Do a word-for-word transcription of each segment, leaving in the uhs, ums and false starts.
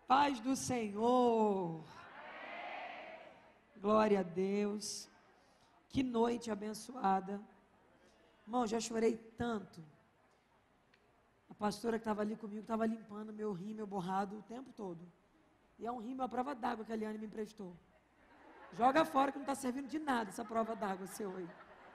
Paz do Senhor. Glória a Deus. Que noite abençoada. Irmão, já chorei tanto. A pastora que estava ali comigo estava limpando meu rímel borrado o tempo todo. E é um rímel à prova d'água que a Eliane me emprestou. Joga fora que não está servindo de nada essa prova d'água seu aí.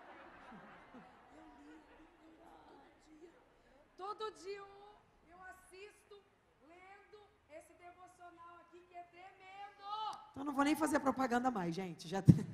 Todo dia eu assisto, lendo esse devocional aqui que é tremendo. Então não vou nem fazer propaganda mais, gente. Já tem...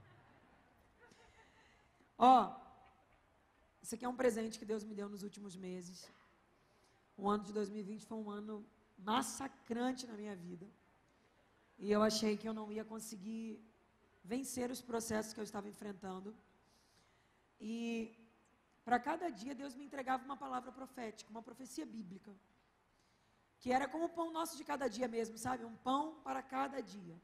Ó, isso aqui é um presente que Deus me deu nos últimos meses. O ano de dois mil e vinte foi um ano massacrante na minha vida. E eu achei que eu não ia conseguir vencer os processos que eu estava enfrentando. E para cada dia Deus me entregava uma palavra profética, uma profecia bíblica. Que era como o pão nosso de cada dia mesmo, sabe? Um pão para cada dia.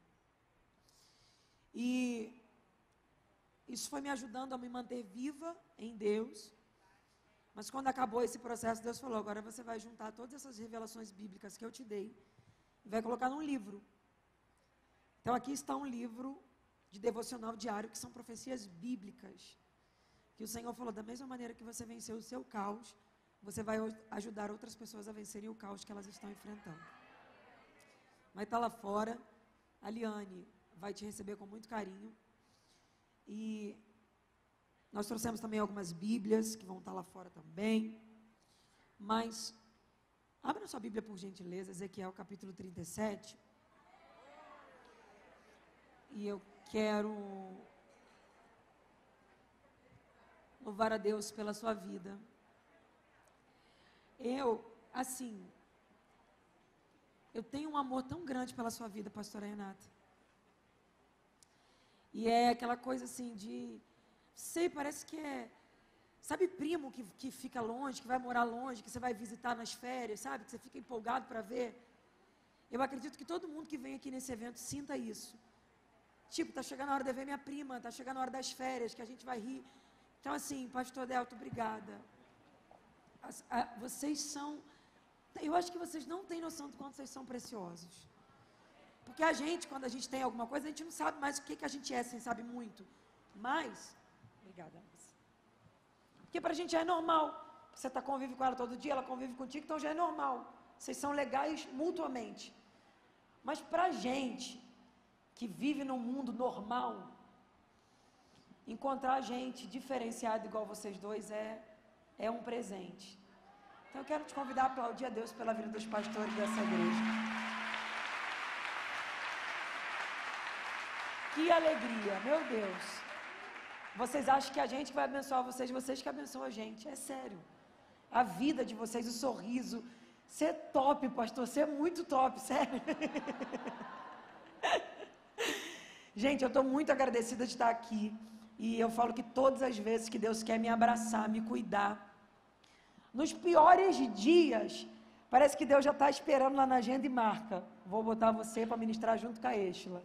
E isso foi me ajudando a me manter viva em Deus. Mas quando acabou esse processo, Deus falou, agora você vai juntar todas essas revelações bíblicas que eu te dei e vai colocar num livro. Então aqui está um livro de devocional diário, que são profecias bíblicas. Que o Senhor falou, da mesma maneira que você venceu o seu caos, você vai ajudar outras pessoas a vencerem o caos que elas estão enfrentando. Vai estar lá fora, a Liane vai te receber com muito carinho. E nós trouxemos também algumas bíblias, que vão estar lá fora também. Mas, abra sua Bíblia por gentileza, Ezequiel capítulo trinta e sete. E eu quero louvar a Deus pela sua vida. Eu, assim, eu tenho um amor tão grande pela sua vida, pastora Renata. E é aquela coisa assim de, sei, parece que é, sabe primo que, que fica longe, que vai morar longe, que você vai visitar nas férias, sabe? Que você fica empolgado para ver. Eu acredito que todo mundo que vem aqui nesse evento sinta isso. Tipo, tá chegando a hora de ver minha prima, tá chegando a hora das férias, que a gente vai rir. Então assim, pastor Delto, obrigada. As, a, vocês são, eu acho que vocês não têm noção do quanto vocês são preciosos. Porque a gente, quando a gente tem alguma coisa, a gente não sabe mais o que, que a gente é, sem sabe muito. Mas, obrigada, moça. Porque pra gente já é normal. Você tá convive com ela todo dia, ela convive contigo, então já é normal. Vocês são legais mutuamente. Mas pra gente, que vive num mundo normal, encontrar gente diferenciada igual vocês dois é, é um presente. Então eu quero te convidar a aplaudir a Deus pela vida dos pastores dessa igreja. Que alegria, meu Deus. Vocês acham que a gente vai abençoar vocês, vocês que abençoam a gente, é sério. A vida de vocês, o sorriso, você é top, pastor, você é muito top, sério. Gente, eu estou muito agradecida de estar aqui. E eu falo que todas as vezes que Deus quer me abraçar, me cuidar, nos piores dias, parece que Deus já está esperando lá na agenda e marca. Vou botar você para ministrar junto com a Estela.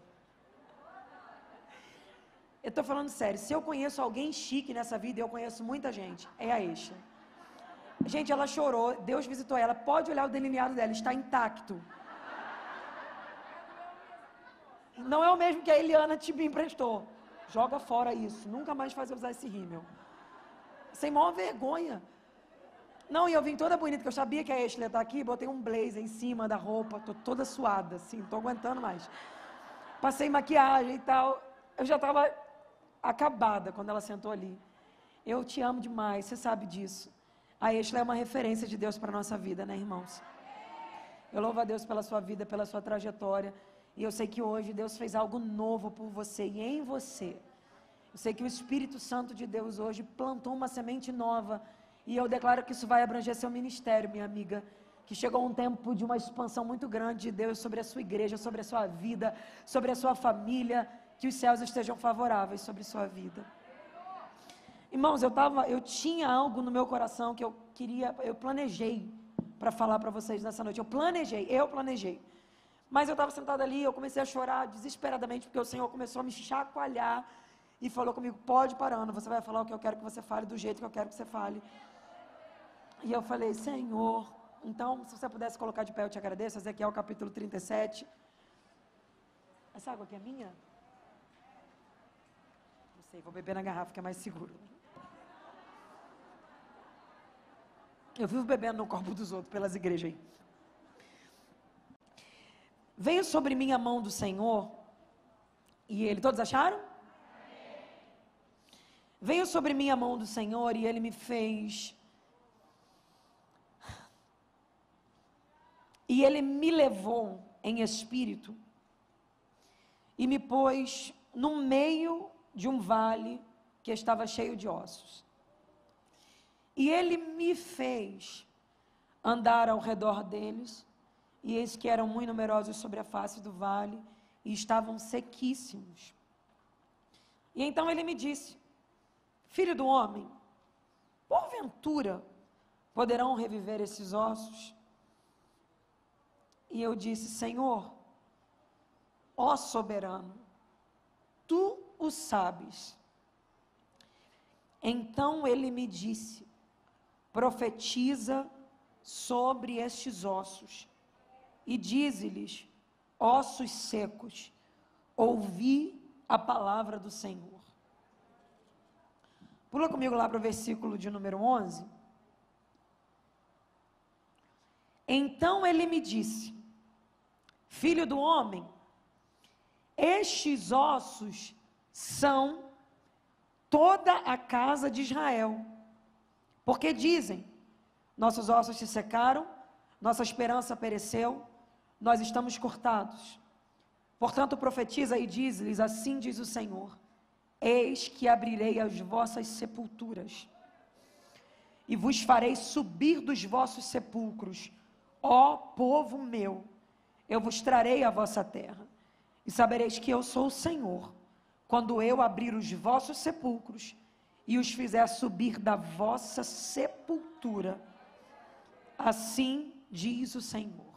Eu estou falando sério, se eu conheço alguém chique nessa vida, eu conheço muita gente, é a Estela. Gente, ela chorou, Deus visitou ela, pode olhar o delineado dela, está intacto. Não é o mesmo que a Eliana te emprestou. Joga fora isso, nunca mais fazer usar esse rímel. Sem maior vergonha. Não, e eu vim toda bonita, que eu sabia que a Estela ia estar aqui, botei um blazer em cima da roupa, tô toda suada, assim, não tô aguentando mais. Passei maquiagem e tal, eu já estava acabada quando ela sentou ali. Eu te amo demais, você sabe disso. A Estela é uma referência de Deus para a nossa vida, né, irmãos? Eu louvo a Deus pela sua vida, pela sua trajetória. E eu sei que hoje Deus fez algo novo por você e em você. Eu sei que o Espírito Santo de Deus hoje plantou uma semente nova. E eu declaro que isso vai abranger seu ministério, minha amiga. Que chegou um tempo de uma expansão muito grande de Deus sobre a sua igreja, sobre a sua vida, sobre a sua família. Que os céus estejam favoráveis sobre sua vida. Irmãos, eu, tava, eu tinha algo no meu coração que eu queria, eu planejei para falar para vocês nessa noite. Eu planejei, eu planejei. Mas eu estava sentada ali, eu comecei a chorar desesperadamente, porque o Senhor começou a me chacoalhar e falou comigo, pode parar, Ana, você vai falar o que eu quero que você fale, do jeito que eu quero que você fale. E eu falei, Senhor, Então, se você pudesse colocar de pé, eu te agradeço. Ezequiel capítulo trinta e sete. Essa água aqui é minha? Não sei, vou beber na garrafa, que é mais seguro. Eu vivo bebendo no corpo dos outros, pelas igrejas aí. Veio sobre mim a mão do Senhor, e ele, todos acharam? Veio sobre mim a mão do Senhor, e ele me fez, e ele me levou em espírito, e me pôs no meio de um vale que estava cheio de ossos. E ele me fez andar ao redor deles, e eis que eram muito numerosos sobre a face do vale, e estavam sequíssimos. E então ele me disse: filho do homem, porventura poderão reviver esses ossos? E eu disse: Senhor, ó soberano, tu o sabes. Então ele me disse: profetiza sobre estes ossos, e dize-lhes: ossos secos, ouvi a palavra do Senhor. Pula comigo lá para o versículo de número onze. Então ele me disse: filho do homem, estes ossos são toda a casa de Israel, porque dizem: nossos ossos se secaram, nossa esperança pereceu, nós estamos cortados. Portanto profetiza e diz-lhes: assim diz o Senhor, eis que abrirei as vossas sepulturas, e vos farei subir dos vossos sepulcros, ó povo meu, eu vos trarei a vossa terra, e sabereis que eu sou o Senhor, quando eu abrir os vossos sepulcros, e os fizer subir da vossa sepultura, assim diz o Senhor.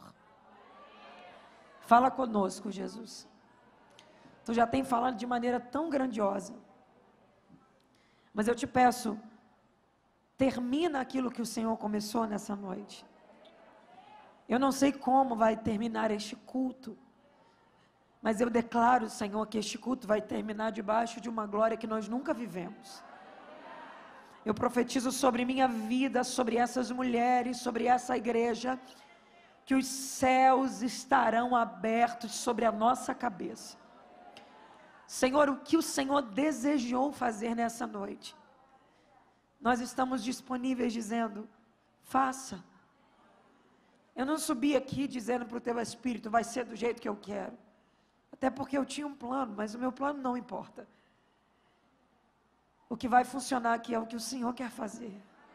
Fala conosco, Jesus. Tu já tem falado de maneira tão grandiosa, mas eu te peço, termina aquilo que o Senhor começou nessa noite. Eu não sei como vai terminar este culto, mas eu declaro, Senhor, que este culto vai terminar debaixo de uma glória que nós nunca vivemos. Eu profetizo sobre minha vida, sobre essas mulheres, sobre essa igreja, que os céus estarão abertos sobre a nossa cabeça. Senhor, o que o Senhor desejou fazer nessa noite, nós estamos disponíveis dizendo: faça. Eu não subi aqui dizendo para o teu Espírito: vai ser do jeito que eu quero, até porque eu tinha um plano, mas o meu plano não importa. O que vai funcionar aqui é o que o Senhor quer fazer.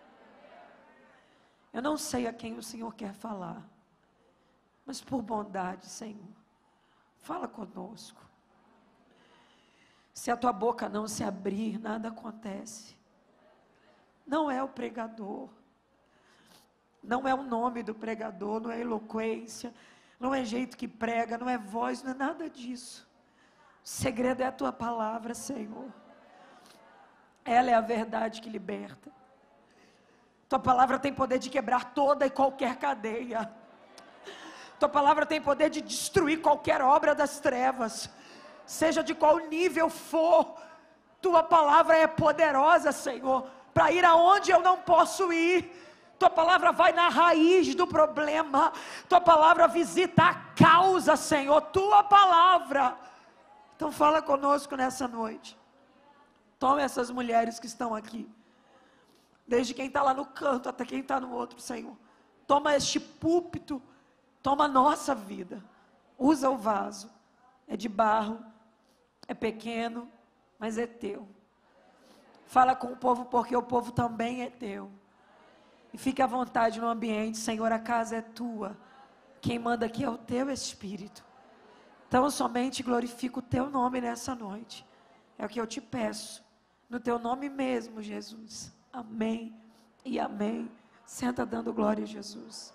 Eu não sei a quem o Senhor quer falar, mas por bondade, Senhor, fala conosco. Se a tua boca não se abrir, nada acontece. Não é o pregador, não é o nome do pregador, não é eloquência, não é jeito que prega, não é voz, não é nada disso. O segredo é a tua palavra, Senhor. Ela é a verdade que liberta. Tua palavra tem poder de quebrar toda e qualquer cadeia. Tua palavra tem poder de destruir qualquer obra das trevas, seja de qual nível for. Tua palavra é poderosa, Senhor, para ir aonde eu não posso ir. Tua palavra vai na raiz do problema. Tua palavra visita a causa, Senhor. Tua palavra. Então fala conosco nessa noite. Toma essas mulheres que estão aqui, desde quem está lá no canto até quem está no outro, Senhor. Toma este púlpito, toma a nossa vida. Usa o vaso. É de barro, é pequeno, mas é teu. Fala com o povo, porque o povo também é teu. E fique à vontade no ambiente, Senhor, a casa é tua. Quem manda aqui é o teu Espírito. Então somente glorifica o teu nome nessa noite. É o que eu te peço, no teu nome mesmo, Jesus. Amém e amém. Senta dando glória a Jesus.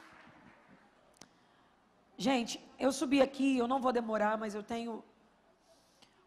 Gente, eu subi aqui, eu não vou demorar, mas eu tenho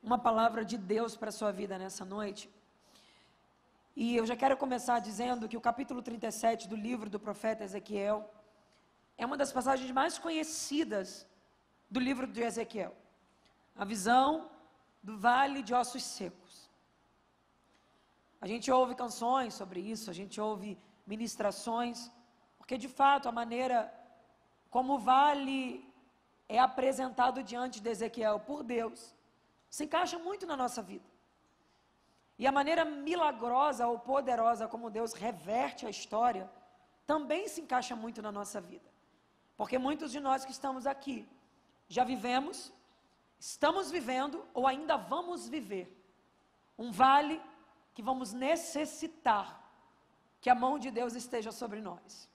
uma palavra de Deus para a sua vida nessa noite. E eu já quero começar dizendo que o capítulo trinta e sete do livro do profeta Ezequiel é uma das passagens mais conhecidas do livro de Ezequiel. A visão do vale de ossos secos. A gente ouve canções sobre isso, a gente ouve ministrações, porque de fato a maneira como o vale é apresentado diante de Ezequiel por Deus, se encaixa muito na nossa vida. E a maneira milagrosa ou poderosa como Deus reverte a história, também se encaixa muito na nossa vida. Porque muitos de nós que estamos aqui, já vivemos, estamos vivendo ou ainda vamos viver um vale que vamos necessitar que a mão de Deus esteja sobre nós.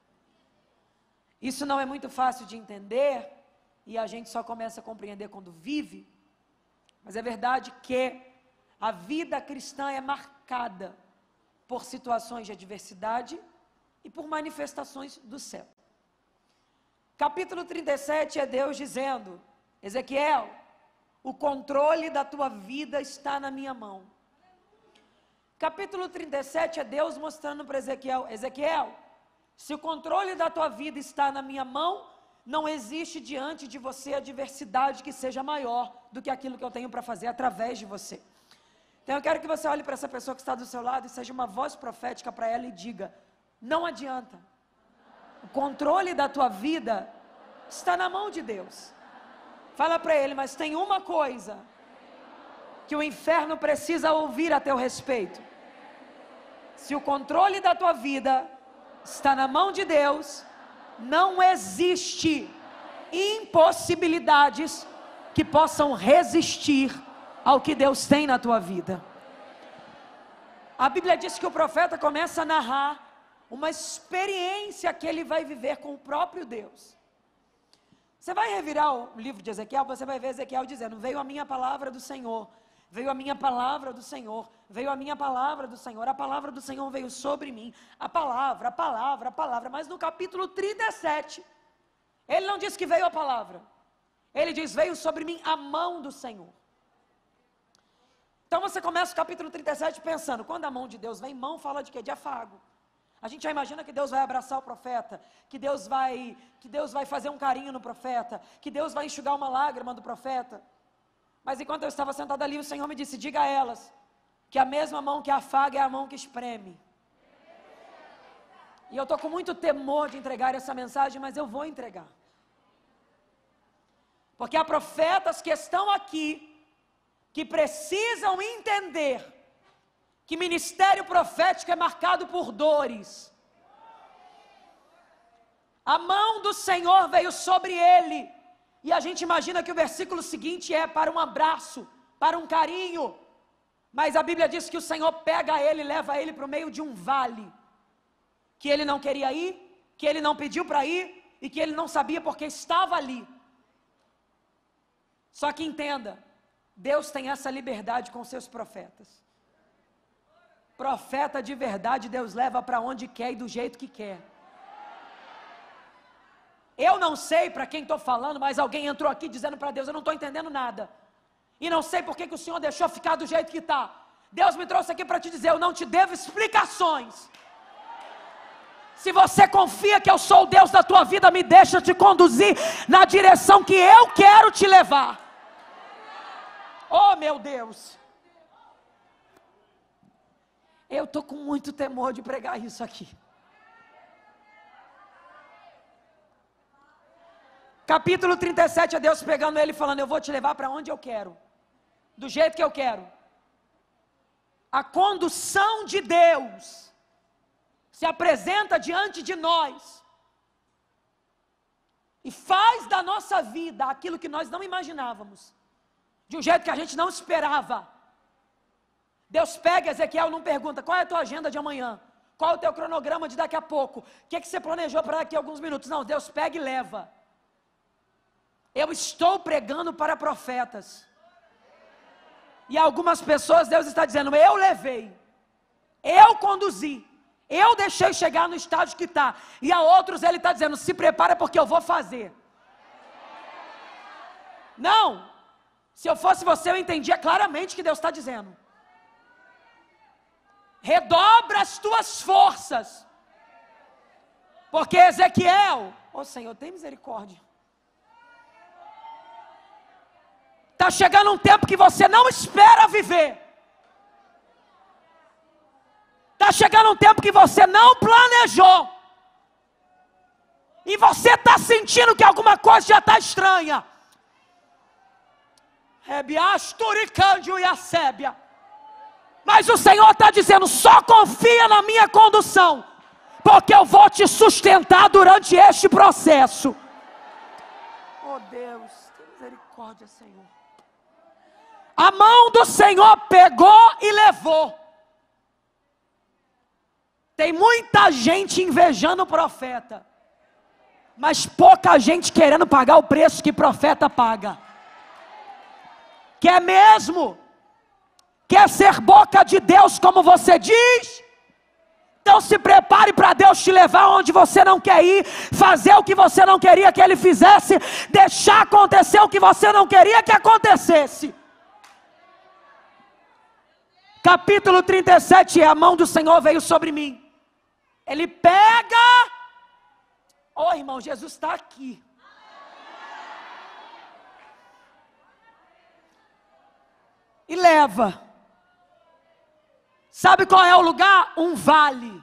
Isso não é muito fácil de entender e a gente só começa a compreender quando vive, mas é verdade que a vida cristã é marcada por situações de adversidade e por manifestações do céu. Capítulo trinta e sete é Deus dizendo: Ezequiel, o controle da tua vida está na minha mão. Capítulo trinta e sete é Deus mostrando para Ezequiel: Ezequiel, se o controle da tua vida está na minha mão, não existe diante de você adversidade que seja maior do que aquilo que eu tenho para fazer através de você. Então eu quero que você olhe para essa pessoa que está do seu lado e seja uma voz profética para ela e diga: não adianta. O controle da tua vida está na mão de Deus. Fala para ele: mas tem uma coisa que o inferno precisa ouvir a teu respeito. Se o controle da tua vida está na mão de Deus, não existe impossibilidades que possam resistir ao que Deus tem na tua vida. A Bíblia diz que o profeta começa a narrar uma experiência que ele vai viver com o próprio Deus. Você vai revirar o livro de Ezequiel, você vai ver Ezequiel dizendo: veio a minha palavra do Senhor, veio a minha palavra do Senhor, veio a minha palavra do Senhor, a palavra do Senhor veio sobre mim, a palavra, a palavra, a palavra. Mas no capítulo trinta e sete, ele não diz que veio a palavra, ele diz: veio sobre mim a mão do Senhor. Então você começa o capítulo trinta e sete pensando: quando a mão de Deus vem, mão fala de quê? De afago. A gente já imagina que Deus vai abraçar o profeta, que Deus vai, que Deus vai fazer um carinho no profeta, que Deus vai enxugar uma lágrima do profeta. Mas enquanto eu estava sentado ali, o Senhor me disse: diga a elas que a mesma mão que afaga é a mão que espreme. E eu estou com muito temor de entregar essa mensagem, mas eu vou entregar. Porque há profetas que estão aqui, que precisam entender que ministério profético é marcado por dores. A mão do Senhor veio sobre ele, e a gente imagina que o versículo seguinte é para um abraço, para um carinho, mas a Bíblia diz que o Senhor pega ele e leva ele para o meio de um vale, que ele não queria ir, que ele não pediu para ir, e que ele não sabia porque estava ali. Só que entenda, Deus tem essa liberdade com seus profetas. Profeta de verdade, Deus leva para onde quer e do jeito que quer. Eu não sei para quem estou falando, mas alguém entrou aqui dizendo para Deus: eu não estou entendendo nada. E não sei por que que o Senhor deixou ficar do jeito que está. Deus me trouxe aqui para te dizer: eu não te devo explicações. Se você confia que eu sou o Deus da tua vida, me deixa te conduzir na direção que eu quero te levar. Oh meu Deus! Eu estou com muito temor de pregar isso aqui. Capítulo trinta e sete é Deus pegando ele e falando: eu vou te levar para onde eu quero, do jeito que eu quero. A condução de Deus se apresenta diante de nós e faz da nossa vida aquilo que nós não imaginávamos, de um jeito que a gente não esperava. Deus pega Ezequiel, não pergunta: qual é a tua agenda de amanhã? Qual é o teu cronograma de daqui a pouco? O que é que você planejou para daqui a alguns minutos? Não, Deus pega e leva. Eu estou pregando para profetas. E algumas pessoas Deus está dizendo: eu levei, eu conduzi, eu deixei chegar no estágio que está. E a outros Ele está dizendo: se prepara porque eu vou fazer. Não, Se eu fosse você, eu entendia claramente o que Deus está dizendo. Redobra as tuas forças. Porque Ezequiel, ô Senhor, tem misericórdia. Está chegando um tempo que você não espera viver. Está chegando um tempo que você não planejou. E você está sentindo que alguma coisa já está estranha. Mas o Senhor está dizendo, só confia na minha condução, porque eu vou te sustentar durante este processo. Oh Deus, tem misericórdia, Senhor. A mão do Senhor pegou e levou. Tem muita gente invejando o profeta, mas pouca gente querendo pagar o preço que o profeta paga. Quer mesmo? Quer ser boca de Deus como você diz? Então se prepare para Deus te levar onde você não quer ir, fazer o que você não queria que Ele fizesse, deixar acontecer o que você não queria que acontecesse. Capítulo trinta e sete, a mão do Senhor veio sobre mim. Ele pega, oh irmão, Jesus está aqui. E leva. Sabe qual é o lugar? Um vale.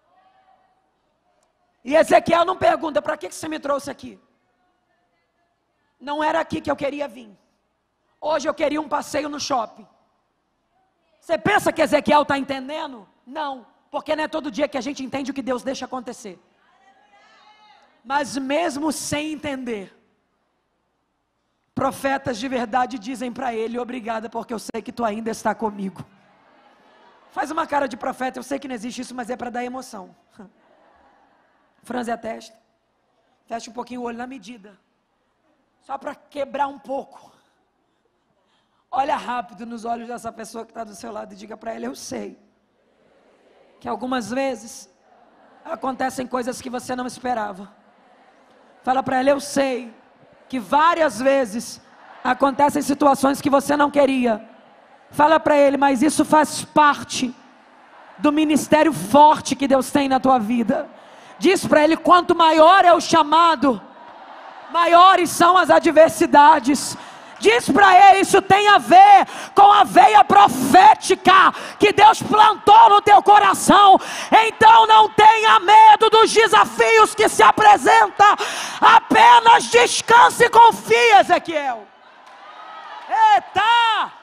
E Ezequiel não pergunta, para que você me trouxe aqui? Não era aqui que eu queria vir. Hoje eu queria um passeio no shopping. Você pensa que Ezequiel está entendendo? Não, porque não é todo dia que a gente entende o que Deus deixa acontecer. Mas mesmo sem entender, profetas de verdade dizem para ele, obrigada porque eu sei que tu ainda está comigo. Faz uma cara de profeta, eu sei que não existe isso, mas é para dar emoção. Franze a testa, fecha um pouquinho o olho na medida, só para quebrar um pouco. Olha rápido nos olhos dessa pessoa que está do seu lado e diga para ela, eu sei que algumas vezes acontecem coisas que você não esperava. Fala para ela, eu sei que várias vezes acontecem situações que você não queria. Fala para ele, mas isso faz parte do ministério forte que Deus tem na tua vida. Diz para ele, quanto maior é o chamado, maiores são as adversidades. Diz para ele, isso tem a ver com a veia profética que Deus plantou no teu coração. Então não tenha medo dos desafios que se apresentam. Apenas descanse e confie, Ezequiel. Eita!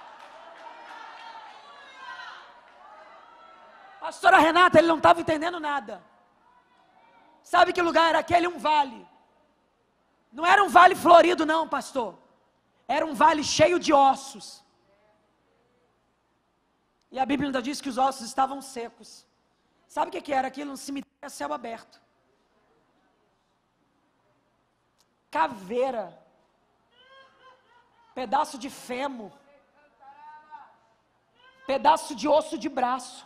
Pastora Renata, ele não estava entendendo nada. Sabe que lugar era aquele? Um vale. Não era um vale florido não, pastor. Era um vale cheio de ossos. E a Bíblia ainda diz que os ossos estavam secos. Sabe o que era aquilo? Um cemitério a céu aberto. Caveira. Pedaço de fêmur. Pedaço de osso de braço.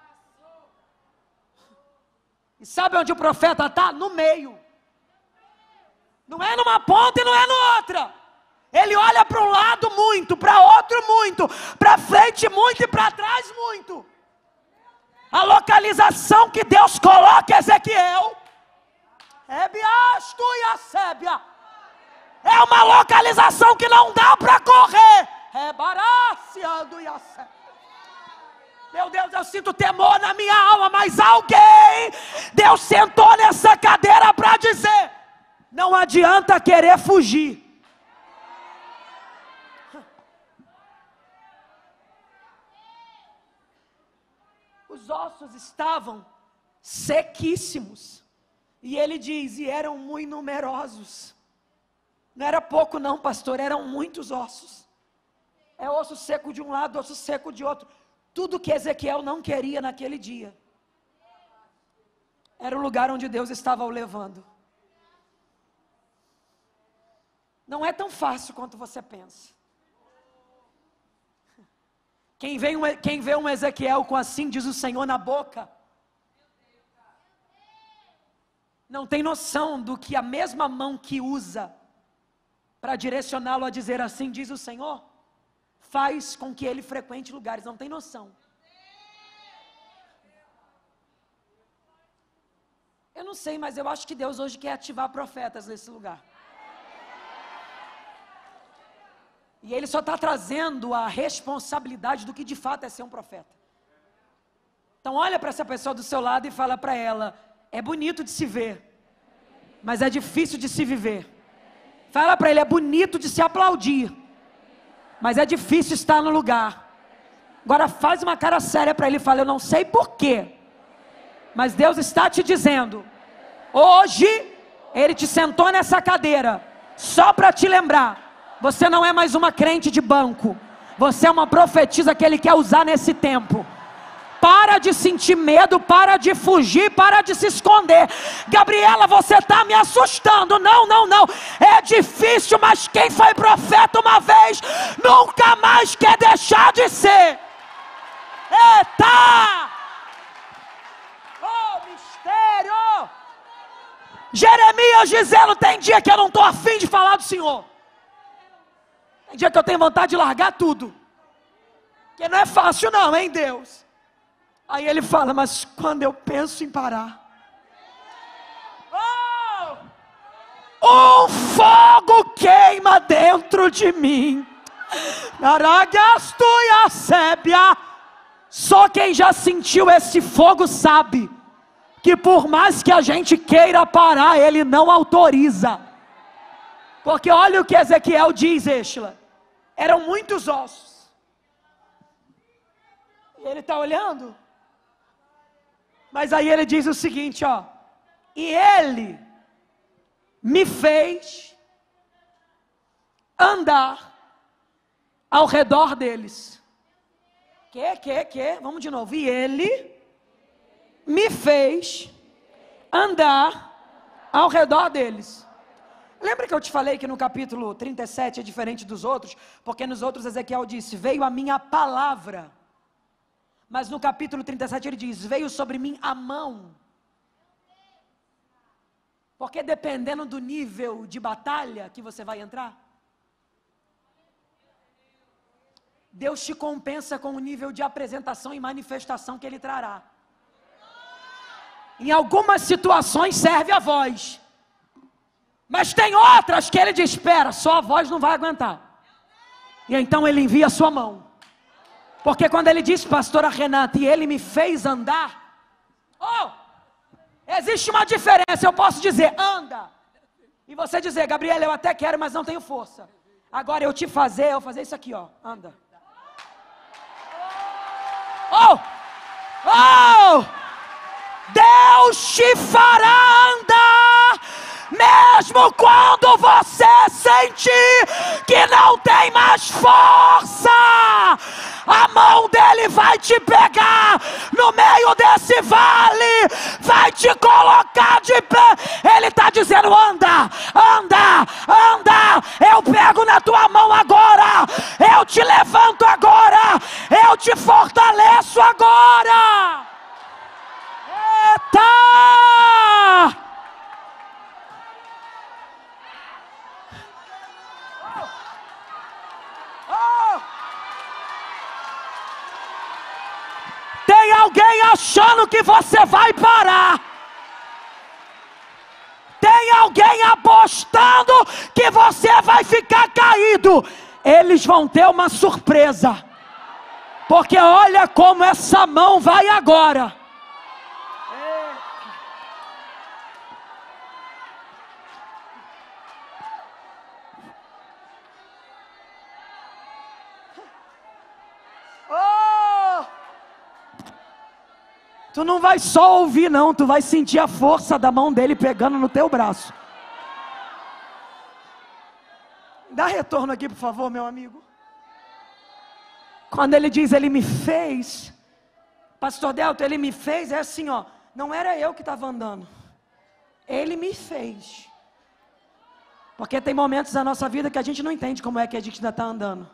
E sabe onde o profeta está? No meio. Não é numa ponta e não é na outra. Ele olha para um lado muito, para outro muito, para frente muito e para trás muito. A localização que Deus coloca, Ezequiel, é Biasto e a Sébia. É uma localização que não dá para correr. É Barácia e a Sébia. Meu Deus, eu sinto temor na minha alma, mas alguém, Deus sentou nessa cadeira para dizer, não adianta querer fugir. Os ossos estavam sequíssimos. E ele diz, e eram muito numerosos. Não era pouco não, pastor, eram muitos ossos. É osso seco de um lado, osso seco de outro. Tudo que Ezequiel não queria naquele dia, era o lugar onde Deus estava o levando. Não é tão fácil quanto você pensa. Quem vê, um, quem vê um Ezequiel com assim diz o Senhor na boca, não tem noção do que a mesma mão que usa para direcioná-lo a dizer assim diz o Senhor, faz com que ele frequente lugares, não tem noção. Eu não sei, mas eu acho que Deus hoje quer ativar profetas nesse lugar. E Ele só está trazendo a responsabilidade do que de fato é ser um profeta. Então olha para essa pessoa do seu lado e fala para ela: é bonito de se ver, mas é difícil de se viver. Fala para ele: é bonito de se aplaudir, mas é difícil estar no lugar. Agora faz uma cara séria para ele e fala: eu não sei porquê, mas Deus está te dizendo, hoje Ele te sentou nessa cadeira, só para te lembrar, você não é mais uma crente de banco, você é uma profetisa que Ele quer usar nesse tempo. Para de sentir medo, para de fugir, para de se esconder. Gabriela, você está me assustando. Não, não, não, é difícil, mas quem foi profeta uma vez, nunca mais quer deixar de ser. Eita! Oh, mistério! Jeremias dizendo: tem dia que eu não estou afim de falar do Senhor, tem dia que eu tenho vontade de largar tudo, que não é fácil não, hein, Deus? Aí ele fala: mas quando eu penso em parar, oh, um fogo queima dentro de mim. Só quem já sentiu esse fogo sabe que por mais que a gente queira parar, Ele não autoriza. Porque olha o que Ezequiel diz, Estela: eram muitos ossos. E ele está olhando. Mas aí ele diz o seguinte, ó: e Ele me fez andar ao redor deles. Que, que, que? Vamos de novo. E Ele me fez andar ao redor deles. Lembra que eu te falei que no capítulo trinta e sete é diferente dos outros? Porque nos outros Ezequiel disse: veio a minha palavra. Mas no capítulo trinta e sete ele diz: veio sobre mim a mão. Porque dependendo do nível de batalha que você vai entrar, Deus te compensa com o nível de apresentação e manifestação que Ele trará. Em algumas situações serve a voz, mas tem outras que Ele diz: espera, só a voz não vai aguentar. E então Ele envia a sua mão. Porque quando Ele diz, pastora Renata, e Ele me fez andar, oh, existe uma diferença. Eu posso dizer, anda, e você dizer: Gabriela, eu até quero, mas não tenho força. Agora eu te fazer, eu fazer isso aqui, ó, anda. Oh, oh, Deus te fará andar, mesmo quando você sentir que não tem mais força. A mão dele vai te pegar no meio desse vale, vai te colocar de pé. Ele está dizendo: anda, anda, anda. Eu pego na tua mão agora, eu te levanto agora, eu te fortaleço agora. Eita! Tem alguém achando que você vai parar. Tem alguém apostando que você vai ficar caído. Eles vão ter uma surpresa. Porque olha como essa mão vai agora. Tu não vai só ouvir não, tu vai sentir a força da mão dele pegando no teu braço. Dá retorno aqui, por favor, meu amigo. Quando ele diz, Ele me fez, pastor Delto, Ele me fez, é assim, ó, não era eu que estava andando, Ele me fez. Porque tem momentos da nossa vida que a gente não entende como é que a gente ainda está andando.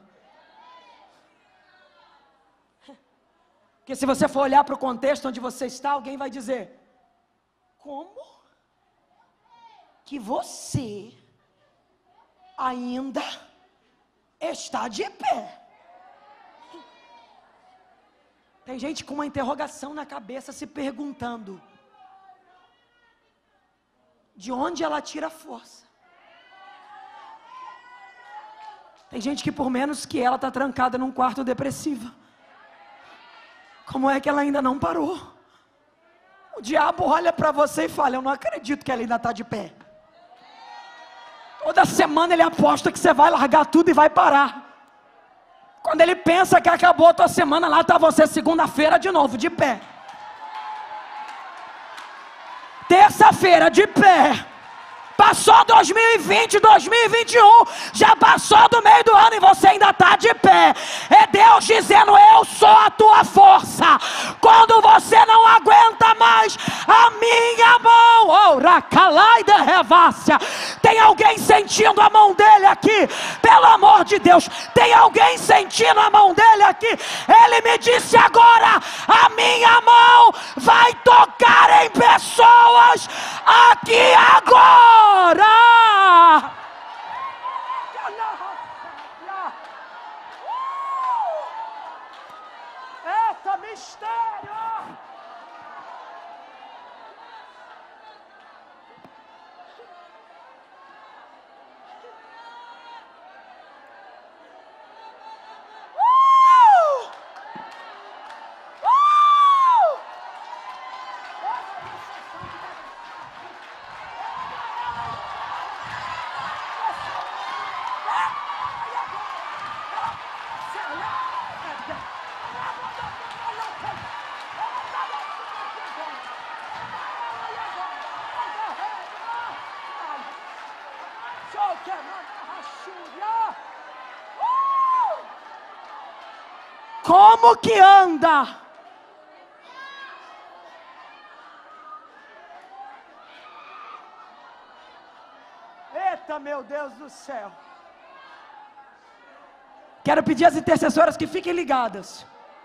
Porque se você for olhar para o contexto onde você está, alguém vai dizer: como que você ainda está de pé? Tem gente com uma interrogação na cabeça se perguntando: de onde ela tira força? Tem gente que por menos que ela está trancada num quarto depressiva. Como é que ela ainda não parou? O diabo olha para você e fala: eu não acredito que ela ainda está de pé. Toda semana ele aposta que você vai largar tudo e vai parar. Quando ele pensa que acabou a tua semana, lá está você segunda-feira de novo, de pé. Terça-feira, de pé. Passou dois mil e vinte, dois mil e vinte e um, já passou do meio do ano e você ainda está de pé. É Deus dizendo: eu sou a tua força. Quando você não aguenta mais, a minha mão, oh, racalai de revácia. Tem alguém sentindo a mão dele aqui? Pelo amor de Deus, tem alguém sentindo a mão dele aqui? Ele me disse agora: a minha mão vai tocar em pessoas aqui agora. Eita mistério! Como que anda? Eita, meu Deus do céu. Quero pedir às intercessoras que fiquem ligadas.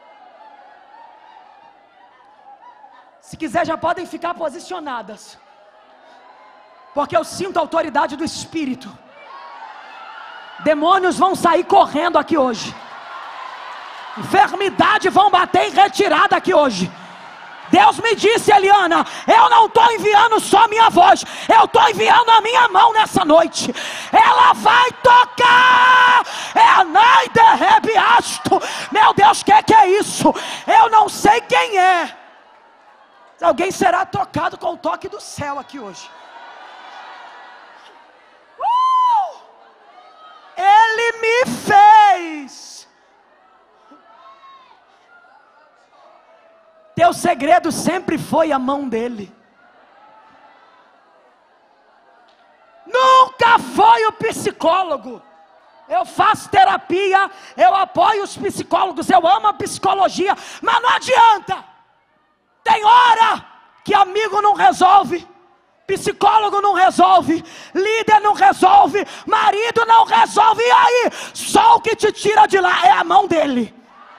Se quiser, já podem ficar posicionadas, porque eu sinto a autoridade do Espírito. Demônios vão sair correndo aqui hoje. Enfermidade vão bater em retirada aqui hoje. Deus me disse: Eliana, eu não estou enviando só minha voz, eu estou enviando a minha mão nessa noite. Ela vai tocar. É a Naide Rebiasto. Meu Deus, o que, que é isso? Eu não sei quem é. Alguém será tocado com o toque do céu aqui hoje. Uh! Ele me fez. Teu segredo sempre foi a mão dele. Nunca foi o psicólogo. Eu faço terapia, eu apoio os psicólogos, eu amo a psicologia, mas não adianta. Tem hora que amigo não resolve, psicólogo não resolve, líder não resolve, marido não resolve. E aí? Só o que te tira de lá é a mão dele.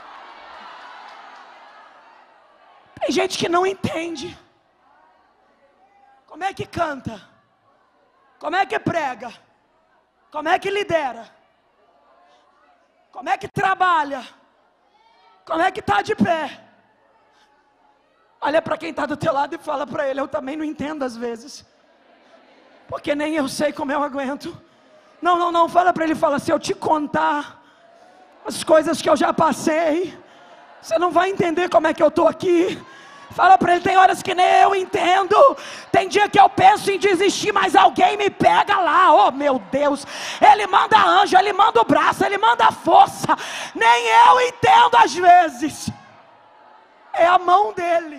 Tem gente que não entende. Como é que canta? Como é que prega? Como é que lidera? Como é que trabalha? Como é que está de pé? Olha para quem está do teu lado e fala para ele: eu também não entendo às vezes, porque nem eu sei como eu aguento. Não, não, não, fala para ele, fala: se eu te contar as coisas que eu já passei, você não vai entender como é que eu estou aqui. Fala para ele: tem horas que nem eu entendo, tem dia que eu penso em desistir, mas alguém me pega lá. Oh meu Deus, ele manda anjo, ele manda o braço, ele manda a força. Nem eu entendo às vezes, é a mão dele.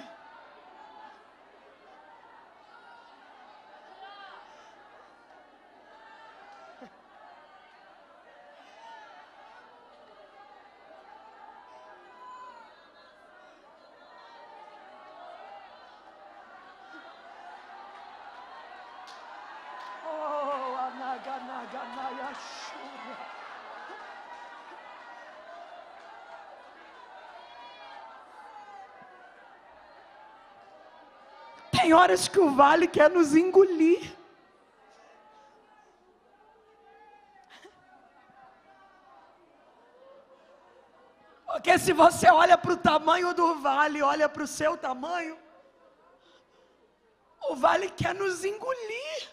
Tem horas que o vale quer nos engolir. Porque se você olha para o tamanho do vale, olha para o seu tamanho, o vale quer nos engolir.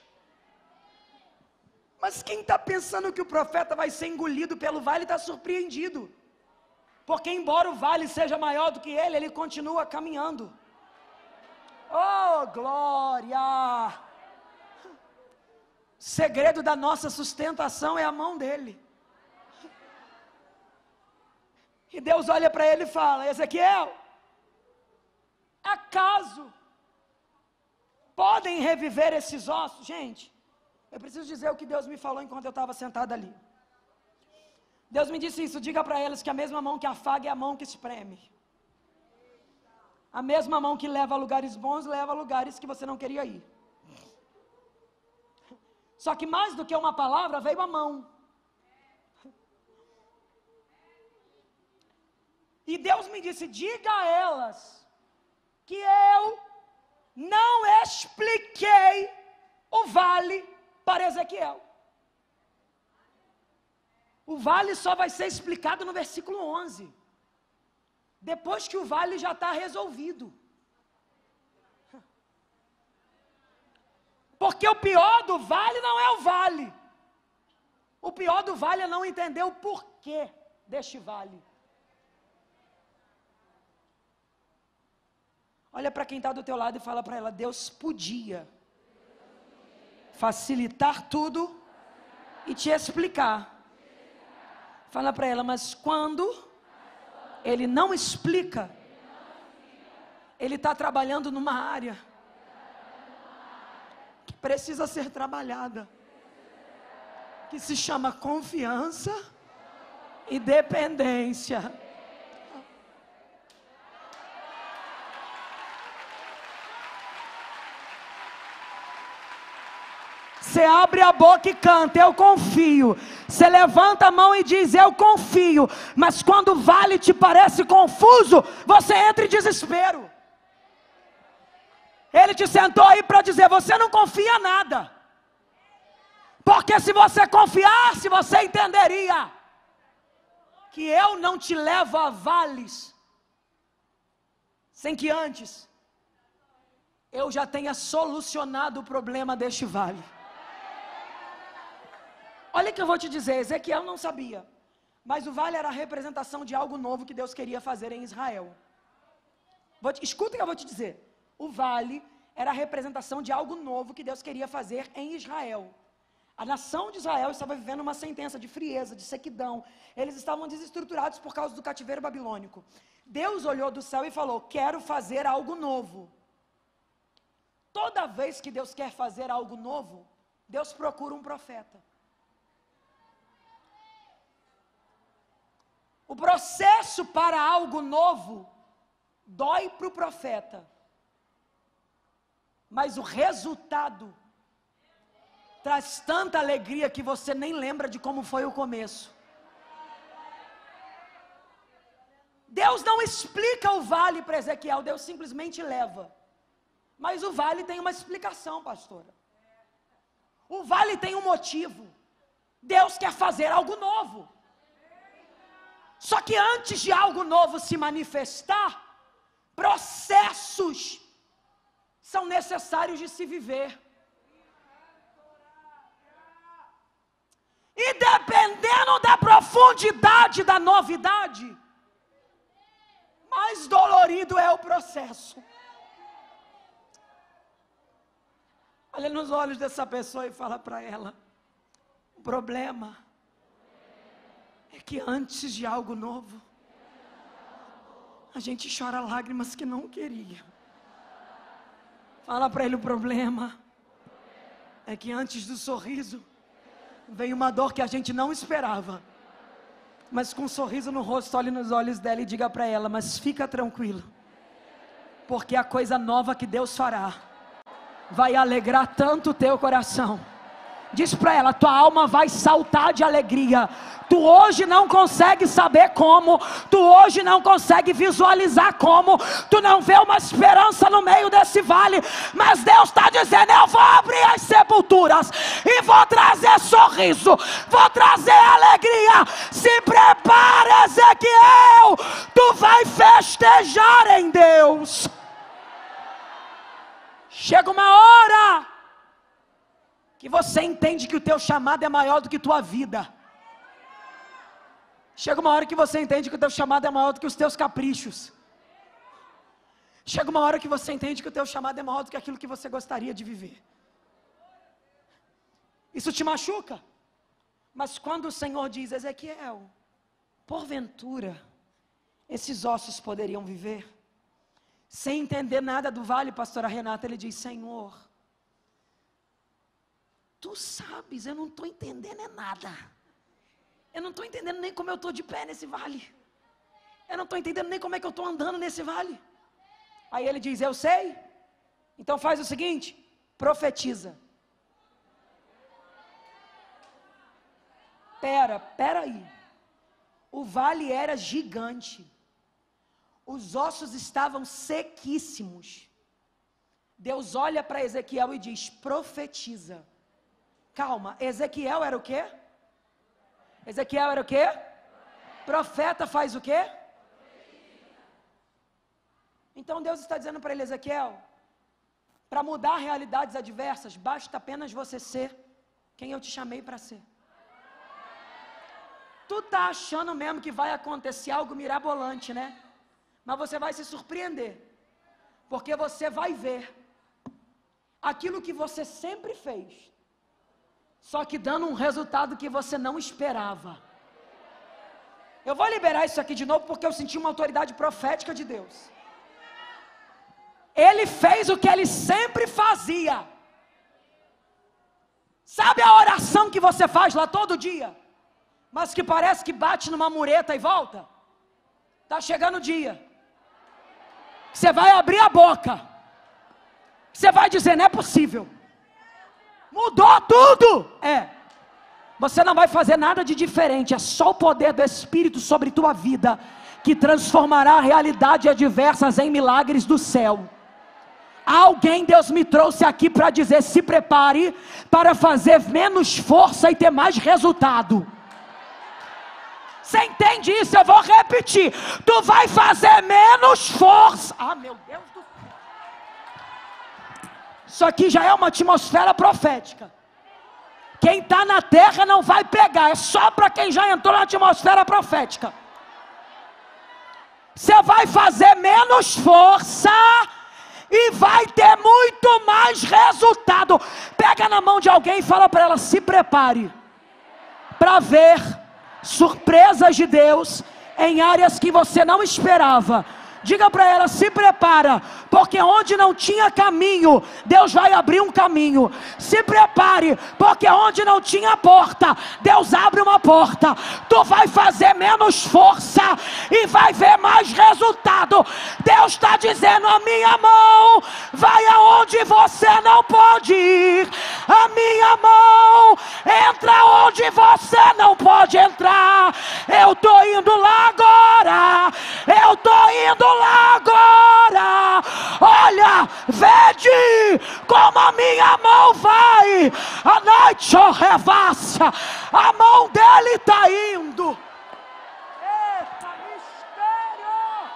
Mas quem está pensando que o profeta vai ser engolido pelo vale está surpreendido. Porque embora o vale seja maior do que ele, ele continua caminhando. Oh, glória! O segredo da nossa sustentação é a mão dele. E Deus olha para ele e fala: Ezequiel, acaso podem reviver esses ossos? Gente, eu preciso dizer o que Deus me falou enquanto eu estava sentado ali. Deus me disse isso: diga para eles que a mesma mão que afaga é a mão que espreme. A mesma mão que leva a lugares bons, leva a lugares que você não queria ir. Só que mais do que uma palavra, veio a mão. E Deus me disse: diga a elas que eu não expliquei o vale para Ezequiel. O vale só vai ser explicado no versículo onze. Depois que o vale já está resolvido. Porque o pior do vale não é o vale. O pior do vale é não entender o porquê deste vale. Olha para quem está do teu lado e fala para ela: Deus podia facilitar tudo e te explicar. Fala para ela: mas quando Ele não explica, Ele está trabalhando numa área que precisa ser trabalhada, que se chama confiança e dependência. Você abre a boca e canta: eu confio. Você levanta a mão e diz: eu confio. Mas quando o vale te parece confuso, você entra em desespero. Ele te sentou aí para dizer: você não confia em nada. Porque se você confiasse, você entenderia que eu não te levo a vales sem que antes eu já tenha solucionado o problema deste vale. Olha o que eu vou te dizer: Ezequiel não sabia, mas o vale era a representação de algo novo que Deus queria fazer em Israel. Vou te, escuta o que eu vou te dizer. O vale era a representação de algo novo que Deus queria fazer em Israel. A nação de Israel estava vivendo uma sentença de frieza, de sequidão. Eles estavam desestruturados por causa do cativeiro babilônico. Deus olhou do céu e falou: quero fazer algo novo. Toda vez que Deus quer fazer algo novo, Deus procura um profeta. O processo para algo novo dói para o profeta, mas o resultado traz tanta alegria que você nem lembra de como foi o começo. Deus não explica o vale para Ezequiel, Deus simplesmente leva. Mas o vale tem uma explicação, pastora. O vale tem um motivo. Deus quer fazer algo novo. Só que antes de algo novo se manifestar, processos são necessários de se viver. E dependendo da profundidade da novidade, mais dolorido é o processo. Olha nos olhos dessa pessoa e fala para ela: o problema é que antes de algo novo, a gente chora lágrimas que não queria. Fala para ele: o problema é que antes do sorriso, veio uma dor que a gente não esperava. Mas com um sorriso no rosto, olhe nos olhos dela e diga para ela: mas fica tranquilo, porque a coisa nova que Deus fará vai alegrar tanto o teu coração, Diz para ela: tua alma vai saltar de alegria. Tu hoje não consegue saber como, tu hoje não consegue visualizar como, tu não vê uma esperança no meio desse vale, mas Deus está dizendo: eu vou abrir as sepulturas e vou trazer sorriso, vou trazer alegria. Se prepara, Ezequiel, tu vai festejar em Deus. Chega uma hora que você entende que o teu chamado é maior do que tua vida. Chega uma hora que você entende que o teu chamado é maior do que os teus caprichos. Chega uma hora que você entende que o teu chamado é maior do que aquilo que você gostaria de viver. Isso te machuca? Mas quando o Senhor diz: Ezequiel, porventura esses ossos poderiam viver? Sem entender nada do vale, pastora Renata, ele diz: Senhor, tu sabes, eu não estou entendendo é nada. Eu não estou entendendo nem como eu estou de pé nesse vale. Eu não estou entendendo nem como é que eu estou andando nesse vale. Aí ele diz: eu sei. Então faz o seguinte, profetiza. Pera, pera aí. O vale era gigante. Os ossos estavam sequíssimos. Deus olha para Ezequiel e diz: profetiza. Calma, Ezequiel era o quê? Ezequiel era o quê? Profeta faz o quê? Então Deus está dizendo para ele: Ezequiel, para mudar realidades adversas, basta apenas você ser quem eu te chamei para ser. Tu está achando mesmo que vai acontecer algo mirabolante, né? Mas você vai se surpreender, porque você vai ver aquilo que você sempre fez, só que dando um resultado que você não esperava. Eu vou liberar isso aqui de novo, porque eu senti uma autoridade profética de Deus. Ele fez o que ele sempre fazia. Sabe a oração que você faz lá todo dia, mas que parece que bate numa mureta e volta? Está chegando o dia, você vai abrir a boca, você vai dizer: não é possível, mudou tudo. É, você não vai fazer nada de diferente, é só o poder do Espírito sobre tua vida, que transformará a realidade adversas em milagres do céu. Alguém, Deus me trouxe aqui para dizer: se prepare para fazer menos força e ter mais resultado. Você entende isso? Eu vou repetir. Tu vai fazer menos força. Ah, meu Deus do céu. Isso aqui já é uma atmosfera profética. Quem está na terra não vai pegar. É só para quem já entrou na atmosfera profética. Você vai fazer menos força e vai ter muito mais resultado. Pega na mão de alguém e fala para ela: se prepare para ver surpresas de Deus em áreas que você não esperava. Diga para ela: se prepara, porque onde não tinha caminho, Deus vai abrir um caminho. Se prepare, porque onde não tinha porta, Deus abre uma porta. Tu vai fazer menos força e vai ver mais resultado. Deus está dizendo: a minha mão vai aonde você não pode ir. A minha mão entra onde você não pode entrar. Eu estou indo lá agora. Eu estou indo lá agora. Olha, vede como a minha mão vai. A noite oh, revassa. A mão dele está indo. Eita, mistério.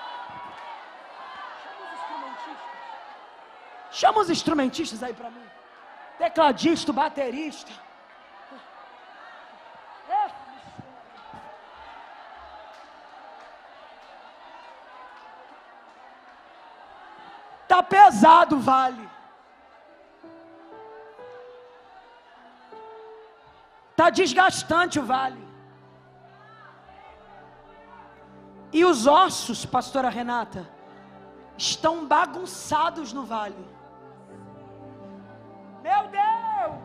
Chama os instrumentistas aí para mim. Tecladista, baterista. Está pesado o vale. Está desgastante o vale. E os ossos, pastora Renata, estão bagunçados no vale. Meu Deus!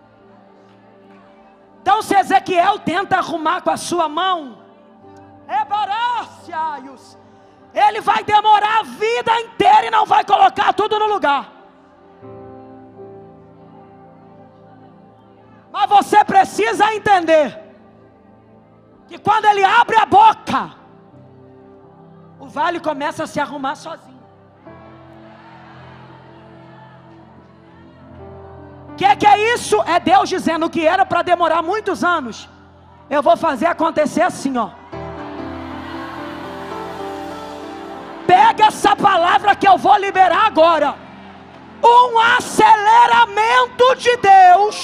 Então se Ezequiel tenta arrumar com a sua mão, Ebarácios, ele vai demorar a vida inteira e não vai colocar tudo no lugar. Mas você precisa entender que quando ele abre a boca, o vale começa a se arrumar sozinho. O que, que é isso? É Deus dizendo que era para demorar muitos anos. Eu vou fazer acontecer assim, ó. Pega essa palavra que eu vou liberar agora. Um aceleramento de Deus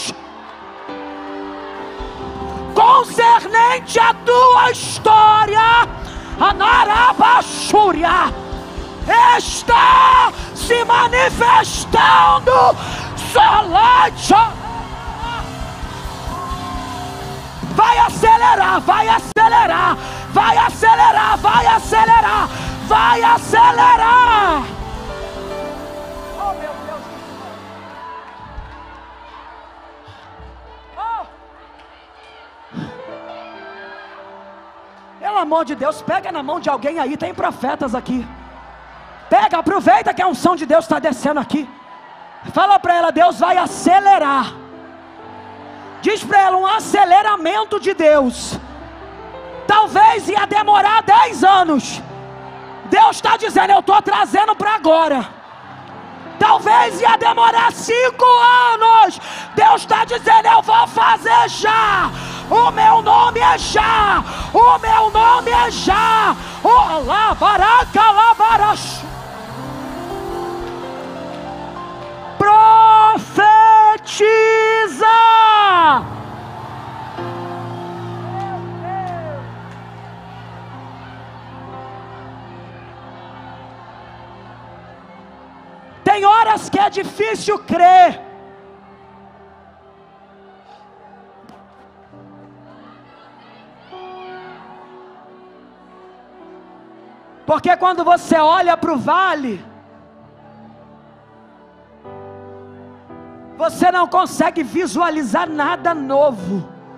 concernente à tua história, Anarabachúria, está se manifestando solante. Vai acelerar, vai acelerar, vai acelerar, vai acelerar, vai acelerar. Oh, meu Deus do céu. Oh. Pelo amor de Deus, pega na mão de alguém aí, tem profetas aqui. Pega, aproveita que a unção de Deus está descendo aqui. Fala para ela, Deus vai acelerar. Diz para ela, um aceleramento de Deus. Talvez ia demorar dez anos. Deus está dizendo, eu estou trazendo para agora. Talvez ia demorar cinco anos. Deus está dizendo, eu vou fazer já. O meu nome é já. O meu nome é já. Olá, baraca, lá, baracho. Profetiza. Tem horas que é difícil crer. Porque quando você olha para o vale, você não consegue visualizar nada novo.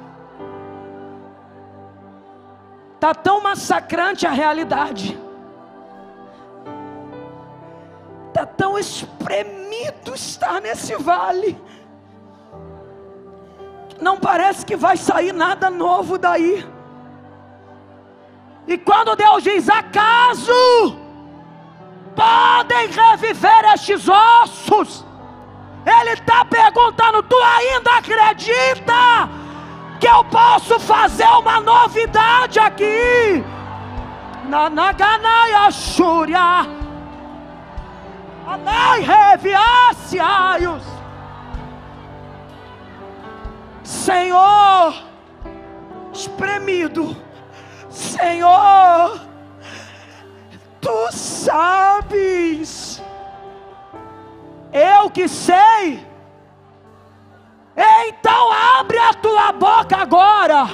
Está tão massacrante a realidade. Está tão espremido estar nesse vale. Não parece que vai sair nada novo daí. E quando Deus diz, acaso podem reviver estes ossos? Ele está perguntando, tu ainda acredita que eu posso fazer uma novidade aqui? Na Naganaya Shúria, Anai Reviaciaios. Senhor, espremido, Senhor, tu sabes, eu que sei. Então abre a tua boca agora.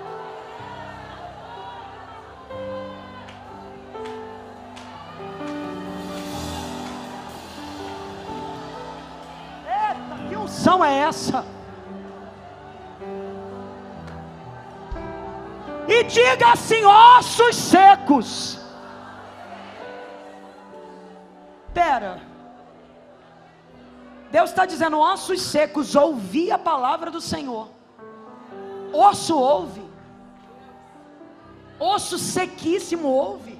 Eita, que unção é essa? E diga assim, ossos secos. Pera, Deus está dizendo, ossos secos, ouvi a palavra do Senhor. Osso ouve. Osso sequíssimo ouve.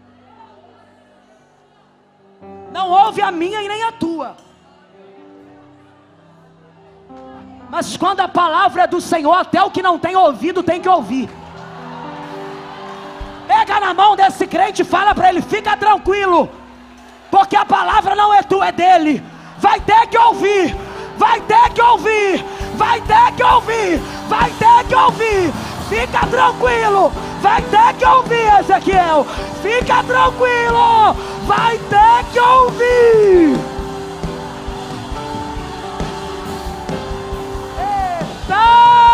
Não ouve a minha e nem a tua. Mas quando a palavra é do Senhor, até o que não tem ouvido tem que ouvir. Pega na mão desse crente e fala para ele, fica tranquilo, porque a palavra não é tua, é dele. Vai ter que ouvir, vai ter que ouvir, vai ter que ouvir, vai ter que ouvir. Fica tranquilo, vai ter que ouvir, Ezequiel. Fica tranquilo, vai ter que ouvir. Eita!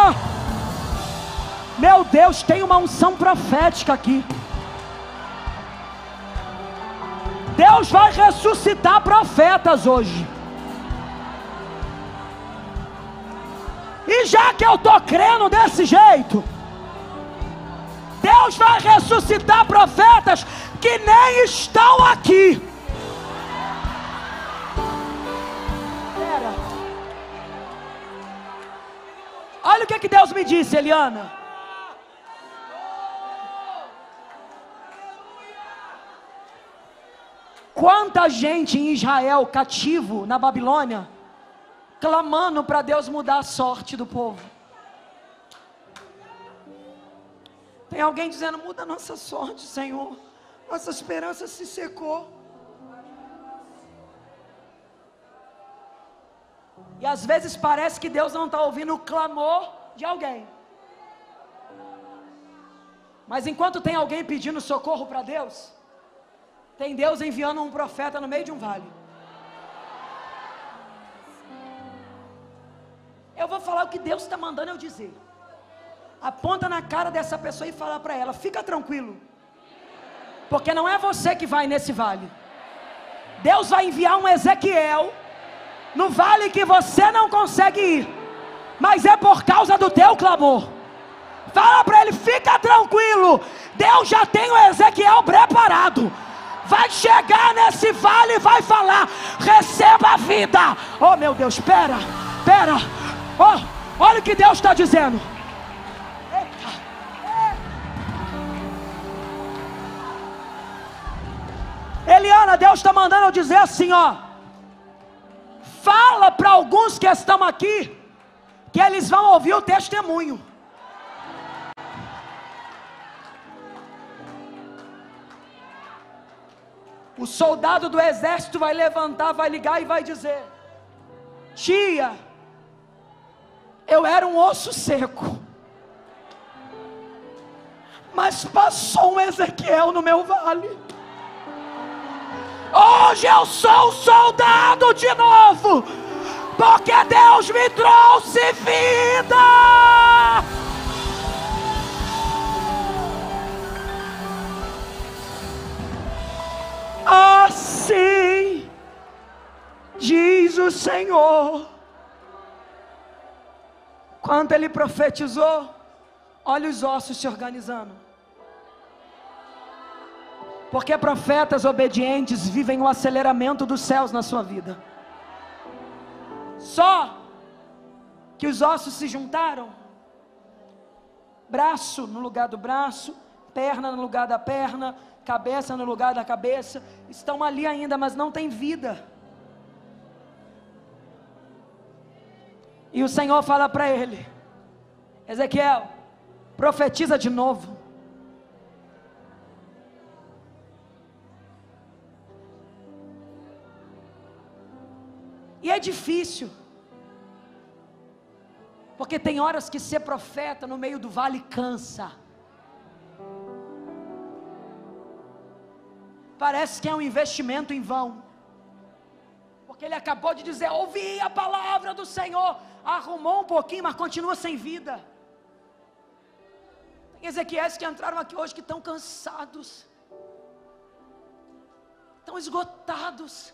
Meu Deus, tem uma unção profética aqui. Deus vai ressuscitar profetas hoje. E já que eu estou crendo desse jeito, Deus vai ressuscitar profetas que nem estão aqui. Pera. disse, Eliana? Quanta gente em Israel, cativo na Babilônia, clamando para Deus mudar a sorte do povo. Tem alguém dizendo: muda a nossa sorte, Senhor. Nossa esperança se secou. E às vezes parece que Deus não está ouvindo o clamor de alguém. Mas enquanto tem alguém pedindo socorro para Deus, tem Deus enviando um profeta no meio de um vale. Eu vou falar o que Deus está mandando eu dizer. Aponta na cara dessa pessoa e fala para ela: fica tranquilo, porque não é você que vai nesse vale. Deus vai enviar um Ezequiel no vale que você não consegue ir, mas é por causa do teu clamor. Fala para ele: fica tranquilo, Deus já tem o Ezequiel preparado. Vai chegar nesse vale e vai falar: receba a vida. Oh meu Deus, espera, espera. Oh, olha o que Deus está dizendo. Eliana, Deus está mandando eu dizer assim, ó: fala para alguns que estão aqui, que eles vão ouvir o testemunho. O soldado do exército vai levantar, vai ligar e vai dizer: tia, eu era um osso seco, mas passou um Ezequiel no meu vale. Hoje eu sou soldado de novo, porque Deus me trouxe vida. Assim diz o Senhor. Quando ele profetizou, olha os ossos se organizando. Porque profetas obedientes vivem o aceleramento dos céus na sua vida. Só que os ossos se juntaram, braço no lugar do braço, perna no lugar da perna, cabeça no lugar da cabeça, estão ali ainda, mas não tem vida. E o Senhor fala para ele: Ezequiel, profetiza de novo. E é difícil, porque tem horas que ser profeta no meio do vale cansa. Parece que é um investimento em vão, porque ele acabou de dizer: ouvi a palavra do Senhor, arrumou um pouquinho, mas continua sem vida. Tem Ezequiéis que entraram aqui hoje que estão cansados, estão esgotados.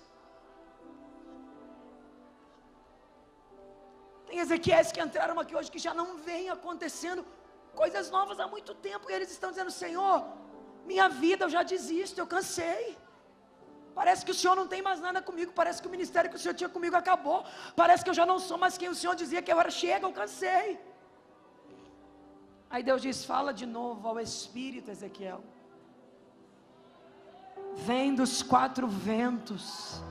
Tem Ezequiéis que entraram aqui hoje que já não vem acontecendo coisas novas há muito tempo, e eles estão dizendo: Senhor, minha vida eu já desisto, eu cansei. Parece que o Senhor não tem mais nada comigo, parece que o ministério que o Senhor tinha comigo acabou, parece que eu já não sou mais quem o Senhor dizia que eu era. Chega, eu cansei. Aí Deus diz: fala de novo ao Espírito, Ezequiel. Vem dos quatro ventos.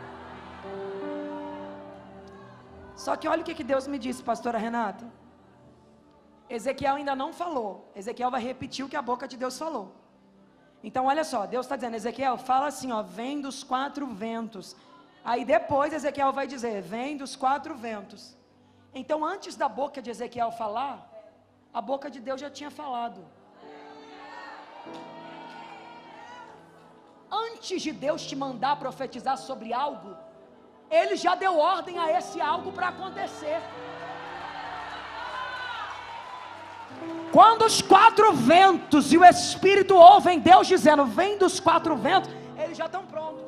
Só que olha o que Deus me disse, pastora Renata. Ezequiel ainda não falou. Ezequiel vai repetir o que a boca de Deus falou. Então olha só, Deus está dizendo: Ezequiel, fala assim, ó, vem dos quatro ventos. Aí depois Ezequiel vai dizer: vem dos quatro ventos. Então antes da boca de Ezequiel falar, a boca de Deus já tinha falado. Antes de Deus te mandar profetizar sobre algo, Ele já deu ordem a esse algo para acontecer. Quando os quatro ventos e o Espírito ouvem Deus dizendo: vem dos quatro ventos, eles já estão prontos.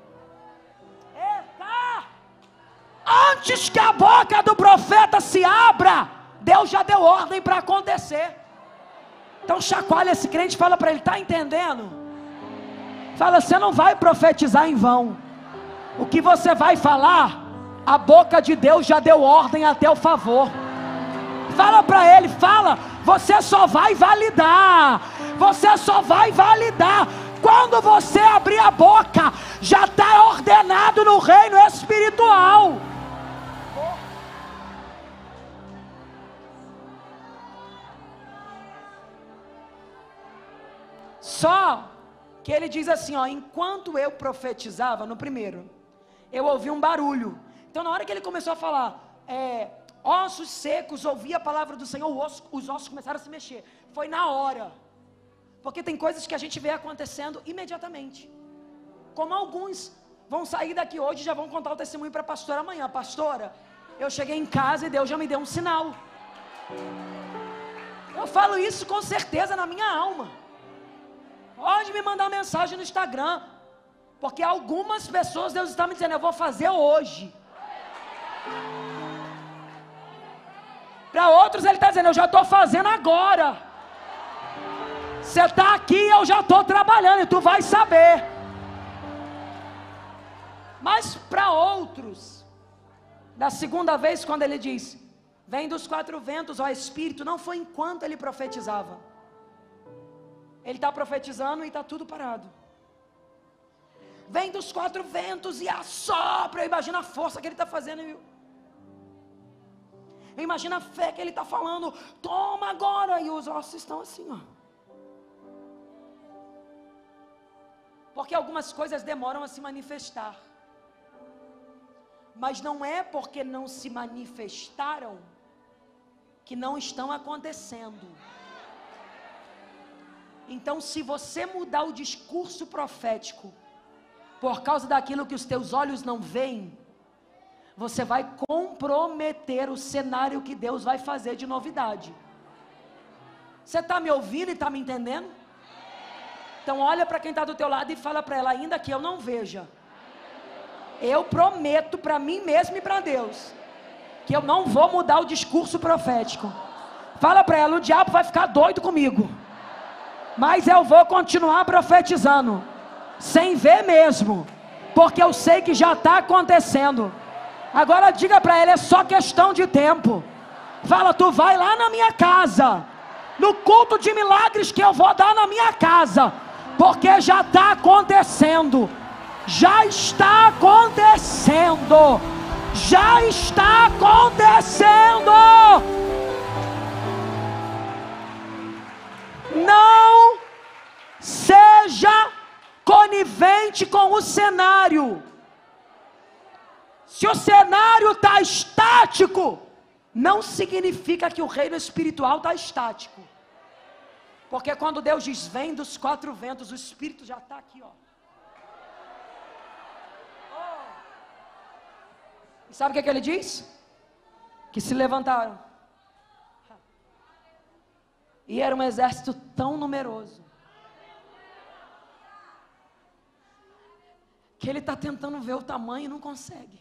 Eita! Antes que a boca do profeta se abra, Deus já deu ordem para acontecer. Então chacoalha esse crente e fala para ele: está entendendo? Fala: você não vai profetizar em vão. O que você vai falar, a boca de Deus já deu ordem a teu favor. Fala para ele, fala, você só vai validar, você só vai validar, quando você abrir a boca, já está ordenado no reino espiritual. Só que ele diz assim, ó, enquanto eu profetizava, no primeiro, eu ouvi um barulho. Então na hora que ele começou a falar, é, ossos secos, ouvi a palavra do Senhor, os ossos, os ossos começaram a se mexer. Foi na hora. Porque tem coisas que a gente vê acontecendo imediatamente. Como alguns vão sair daqui hoje e já vão contar o testemunho para a pastora amanhã. Pastora, eu cheguei em casa e Deus já me deu um sinal. Eu falo isso com certeza na minha alma. Pode me mandar mensagem no Instagram. Porque algumas pessoas Deus está me dizendo, eu vou fazer hoje. Para outros ele está dizendo, eu já estou fazendo agora. Você está aqui, eu já estou trabalhando e tu vai saber. Mas para outros, da segunda vez quando ele diz, vem dos quatro ventos, ó Espírito, não foi enquanto ele profetizava. Ele está profetizando e está tudo parado. Vem dos quatro ventos e assopra. Eu imagino a força que ele está fazendo. Eu imagino a fé que ele está falando. Toma agora. E os ossos estão assim, ó. Porque algumas coisas demoram a se manifestar. Mas não é porque não se manifestaram que não estão acontecendo. Então, se você mudar o discurso profético por causa daquilo que os teus olhos não veem, você vai comprometer o cenário que Deus vai fazer de novidade. Você está me ouvindo e está me entendendo? Então olha para quem está do teu lado e fala para ela, ainda que eu não veja, eu prometo para mim mesmo e para Deus, que eu não vou mudar o discurso profético. Fala para ela, o diabo vai ficar doido comigo, mas eu vou continuar profetizando, sem ver mesmo, porque eu sei que já está acontecendo. Agora diga para ela, é só questão de tempo. Fala, tu vai lá na minha casa, no culto de milagres que eu vou dar na minha casa, porque já está acontecendo, já está acontecendo, já está acontecendo. Não seja conivente com o cenário. Se o cenário está estático, não significa que o reino espiritual está estático. Porque quando Deus diz, vem dos quatro ventos, o Espírito já está aqui, ó. Oh. E sabe o que, que ele diz? Que se levantaram. E era um exército tão numeroso, que ele está tentando ver o tamanho e não consegue.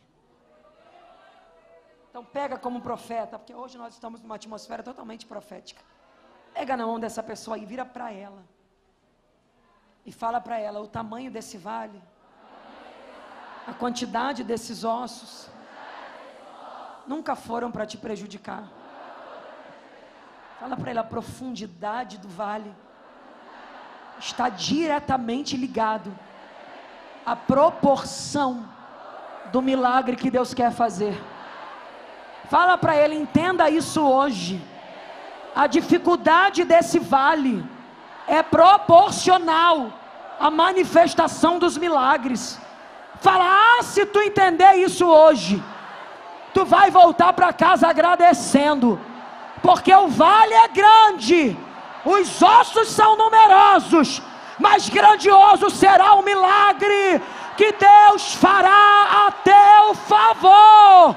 Então pega como profeta, porque hoje nós estamos numa atmosfera totalmente profética. Pega na mão dessa pessoa e vira para ela. E fala para ela o tamanho desse vale, a quantidade desses ossos, nunca foram para te prejudicar. Fala para ela, a profundidade do vale está diretamente ligado à proporção do milagre que Deus quer fazer. Fala para ele, entenda isso hoje. A dificuldade desse vale é proporcional à manifestação dos milagres. Fala, ah, se tu entender isso hoje, tu vai voltar para casa agradecendo, porque o vale é grande, os ossos são numerosos, mas grandioso será o milagre que Deus fará a teu favor.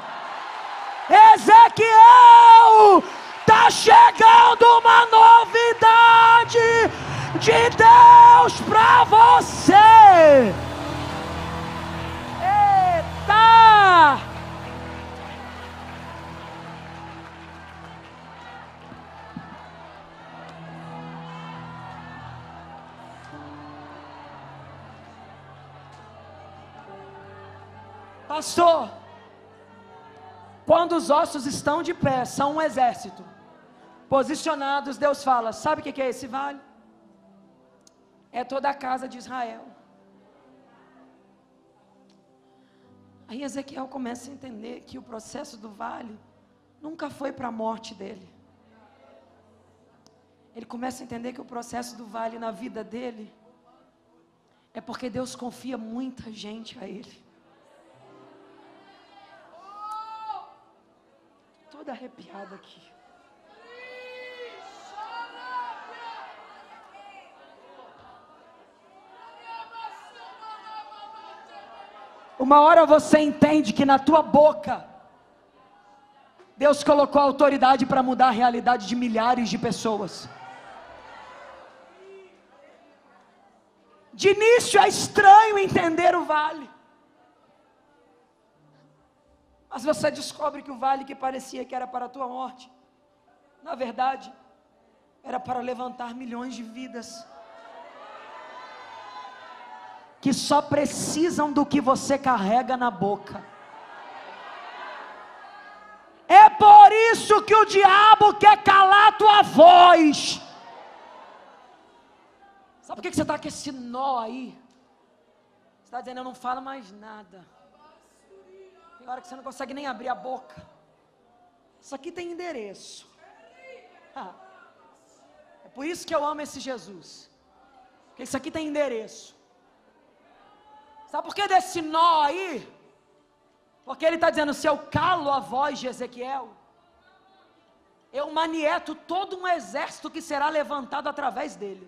Ezequiel, está chegando uma novidade de Deus para você. Eita! Pastor, quando os ossos estão de pé, são um exército. Posicionados, Deus fala, sabe o que é esse vale? É toda a casa de Israel. Aí Ezequiel começa a entender que o processo do vale nunca foi para a morte dele. Ele começa a entender que o processo do vale na vida dele é porque Deus confia muita gente a ele. Toda arrepiada aqui. Uma hora você entende que na tua boca Deus colocou autoridade para mudar a realidade de milhares de pessoas. De início é estranho entender o vale, mas você descobre que o vale que parecia que era para a tua morte, na verdade, era para levantar milhões de vidas, que só precisam do que você carrega na boca. É por isso que o diabo quer calar a tua voz. Sabe por que você está com esse nó aí? Você está dizendo, eu não falo mais nada. Tem hora que você não consegue nem abrir a boca. Isso aqui tem endereço. Ah, é por isso que eu amo esse Jesus. Porque isso aqui tem endereço. Sabe por que desse nó aí? Porque ele está dizendo, se eu calo a voz de Ezequiel, eu manieto todo um exército que será levantado através dele.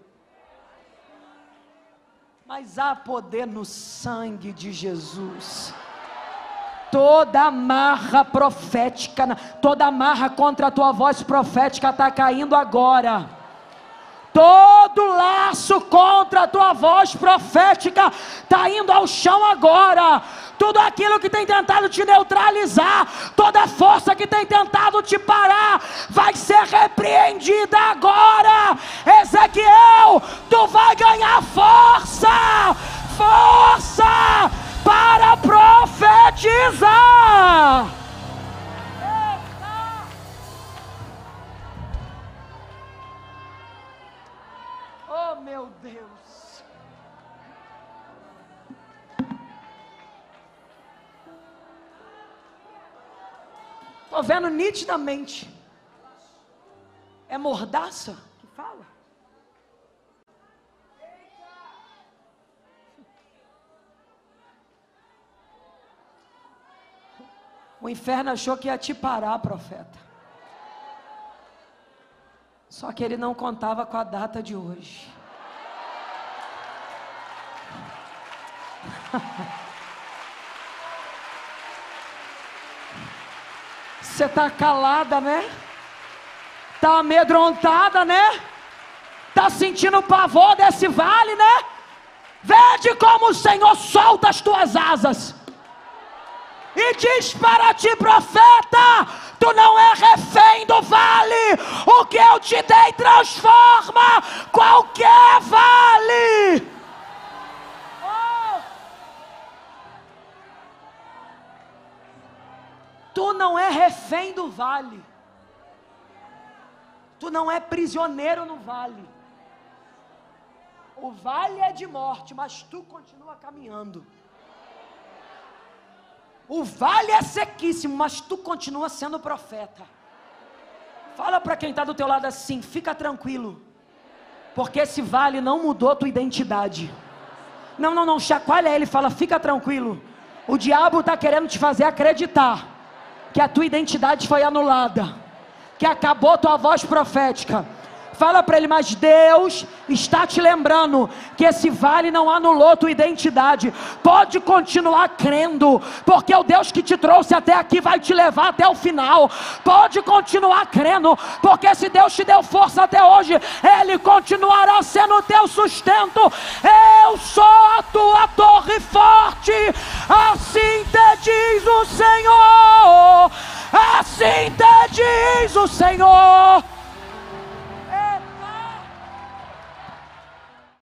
Mas há poder no sangue de Jesus. Toda amarra profética, toda amarra contra a tua voz profética está caindo agora. Todo laço contra a tua voz profética está indo ao chão agora. Tudo aquilo que tem tentado te neutralizar, toda força que tem tentado te parar, vai ser repreendida agora. Ezequiel, tu vai ganhar força, força para profetizar. Oh meu Deus. Estou vendo nitidamente. É mordaça que fala? O inferno achou que ia te parar, profeta. Só que ele não contava com a data de hoje. Você está calada, né? Está amedrontada, né? Está sentindo o pavor desse vale, né? Vede como o Senhor solta as tuas asas. E diz para ti, profeta, tu não é refém do vale. O que eu te dei transforma qualquer vale. Tu não é refém do vale. Tu não é prisioneiro no vale. O vale é de morte, mas tu continua caminhando. O vale é sequíssimo, mas tu continua sendo profeta. Fala para quem está do teu lado assim, fica tranquilo, porque esse vale não mudou tua identidade. Não, não, não, chacoalha ele e fala, fica tranquilo. O diabo está querendo te fazer acreditar que a tua identidade foi anulada, que acabou tua voz profética. Fala para ele, mas Deus está te lembrando que esse vale não anulou tua identidade. Pode continuar crendo, porque o Deus que te trouxe até aqui vai te levar até o final. Pode continuar crendo, porque se Deus te deu força até hoje, Ele continuará sendo o teu sustento. Eu sou a tua torre forte, assim te diz o Senhor. Assim te diz o Senhor.